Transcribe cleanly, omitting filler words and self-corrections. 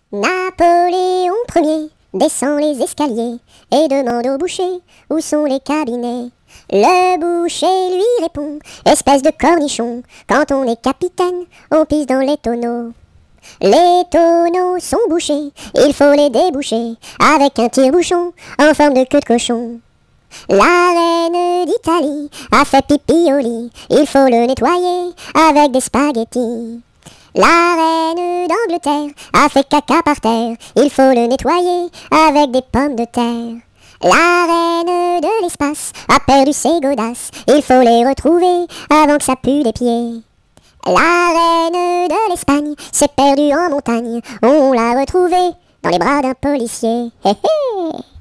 Napoléon Ier descend les escaliers et demande au boucher où sont les cabinets. Le boucher lui répond: espèce de cornichon, quand on est capitaine, on pisse dans les tonneaux. Les tonneaux sont bouchés, il faut les déboucher avec un tire-bouchon en forme de queue de cochon. La reine d'Italie a fait pipi au lit, il faut le nettoyer avec des spaghettis. La reine d'Angleterre a fait caca par terre, il faut le nettoyer avec des pommes de terre. La reine de l'espace a perdu ses godasses, il faut les retrouver avant que ça pue des pieds. La reine de l'Espagne s'est perdue en montagne, on l'a retrouvée dans les bras d'un policier. Hé hé.